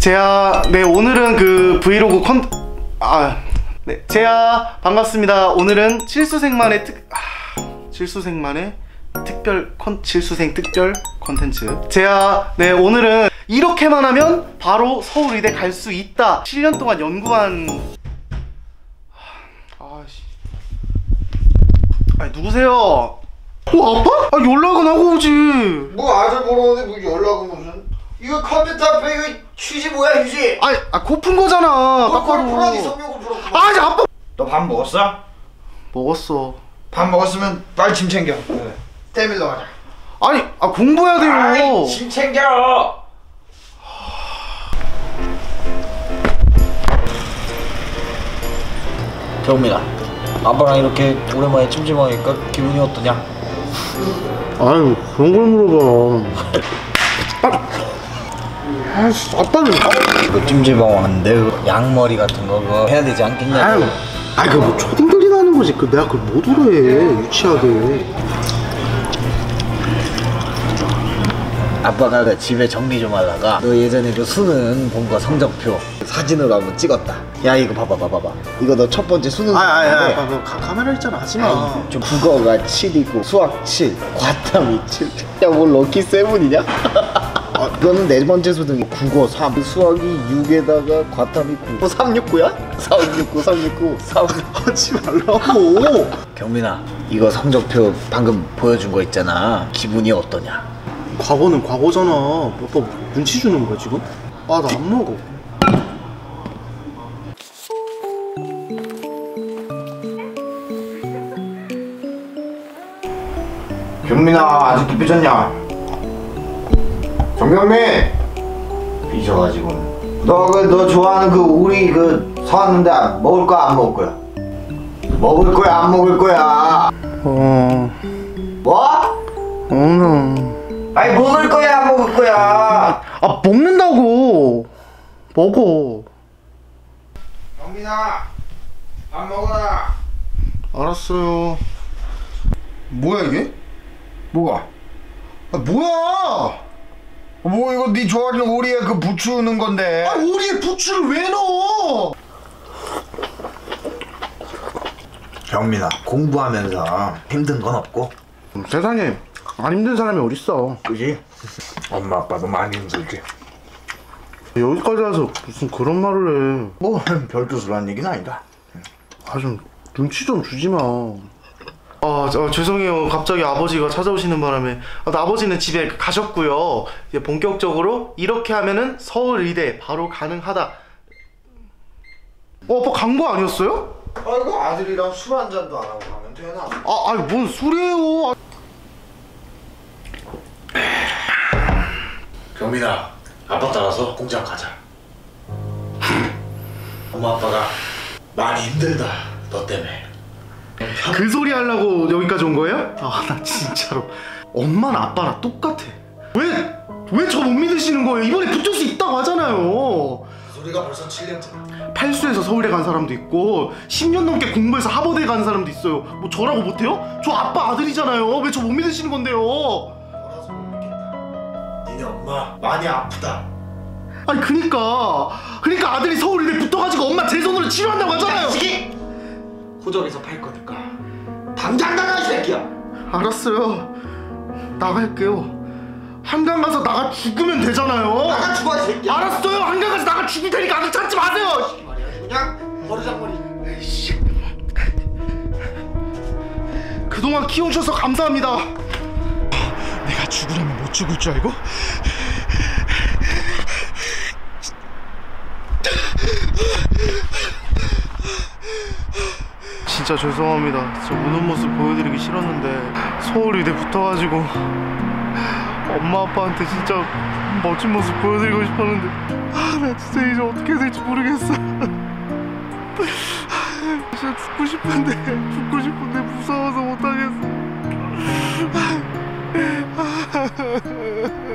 제야, 네, 오늘은 그 브이로그 네, 제야 반갑습니다. 오늘은 칠수생만의 칠수생 특별 컨텐츠. 제야, 네, 오늘은 이렇게만 하면 바로 서울의대 갈 수 있다. 7년 동안 연구한 아니, 누구세요? 아빠? 연락은 하고 오지. 뭐 아들 보러 오는데 뭐 연락은 무슨. 이거 컴퓨터 앞에 이거 휴지 뭐야 휴지? 고픈 거잖아. 딱 봐도. 풀어니 성욕을 풀었구만. 아빠. 너 밥 먹었어? 먹었어. 밥 먹었으면 빨리 짐 챙겨. 그래. 때밀러 가자. 공부해야 돼요. 짐 챙겨. 경민아, 아빠랑 이렇게 오랜만에 찜찜하니까 기분이 어떠냐? 아유, 그런 걸 물어봐. 아빠는 그 찜질방하는데 양머리 같은 거 그거 해야 되지 않겠냐? 그거 뭐 초딩들이 나는 거지. 내가 그걸 못 오래 해, 유치하게. 아빠가 그 집에 정리 좀 하다가 너 예전에 그 수능 본 거 성적표 사진으로 한번 찍었다. 야, 이거 봐봐. 이거 너 첫 번째 수능. 카메라 있잖아, 하지마. 좀 국어가 7이고 수학 7, 과탐이 7. 야, 뭘 럭키 세븐이냐? 너는 네 번째 수능이 국어 3, 수학이 6에다가 과탐이 9. 369야? 369. 하지 말라고. 경민아, 이거 성적표 방금 보여준 거 있잖아. 기분이 어떠냐? 과거는 과거잖아. 오빠 눈치 주는 거야 지금? 나 안 먹어. 경민아, 아직도 삐졌냐? 정경민! 삐져가지고 너 좋아하는 그 우리 사왔는데 먹을 거야 안 먹을 거야? 먹을 거야 안 먹을 거야? 뭐? 아니, 먹을 거야 안 먹을 거야? 먹는다고. 먹어. 경민아, 밥 먹어라. 알았어요. 뭐야 이게? 뭐가? 뭐야? 뭐 이거 네 좋아하는 오리에 그 부추 넣은 건데. 오리에 부추를 왜 넣어? 경민아, 공부하면서 힘든 건 없고? 세상에 안 힘든 사람이 어딨어. 그지? 엄마 아빠도 많이 힘들지. 여기까지 와서 무슨 그런 말을 해. 뭐 별뜻으로 한 얘기는 아니다. 좀 눈치 좀 주지 마. 죄송해요. 갑자기 아버지가 찾아오시는 바람에. 아버지는 집에 가셨고요. 이제 본격적으로 이렇게 하면은 서울의대 바로 가능하다. 아빠 간 거 아니었어요? 이거 아들이랑 술 한 잔도 안 하고 가면 되나? 뭔 소리예요? 경민아, 아빠 따라서 공장 가자. 엄마 아빠가 많이 힘들다, 너 때문에. 그 소리 하려고 여기까지 온 거예요? 나 진짜로 엄마나 아빠나 똑같아. 왜 저 못 믿으시는 거예요? 이번에 붙을 수 있다고 하잖아요. 그 소리가 벌써 7년째. 팔수에서 서울대 간 사람도 있고 10년 넘게 공부해서 하버드에 간 사람도 있어요. 뭐 저라고 못해요? 저 아빠 아들이잖아요. 왜 저 못 믿으시는 건데요? 너라서 못 믿겠다. 니네 엄마 많이 아프다. 그니까 아들이 서울의대 붙어가지고 엄마 제 손으로 치료한다고 하잖아요. 호적에서 팔 거니까 당장 나가, 이 새끼야. 알았어요. 나갈게요. 한강 가서 나가 죽으면 되잖아요. 나가 죽어, 이 새끼야. 알았어요. 한강 가서 나가 죽을 테니까 아들 찾지 마세요. 그냥 버르장머리. 그동안 키워주셔서 감사합니다. 내가 죽으려면 못 죽을 줄 알고? 진짜 죄송합니다. 저 우는 모습 보여드리기 싫었는데 서울의대 붙어가지고 엄마 아빠한테 진짜 멋진 모습 보여드리고 싶었는데 나 진짜 이제 어떻게 해야 될지 모르겠어. 진짜 죽고 싶은데 무서워서 못하겠어.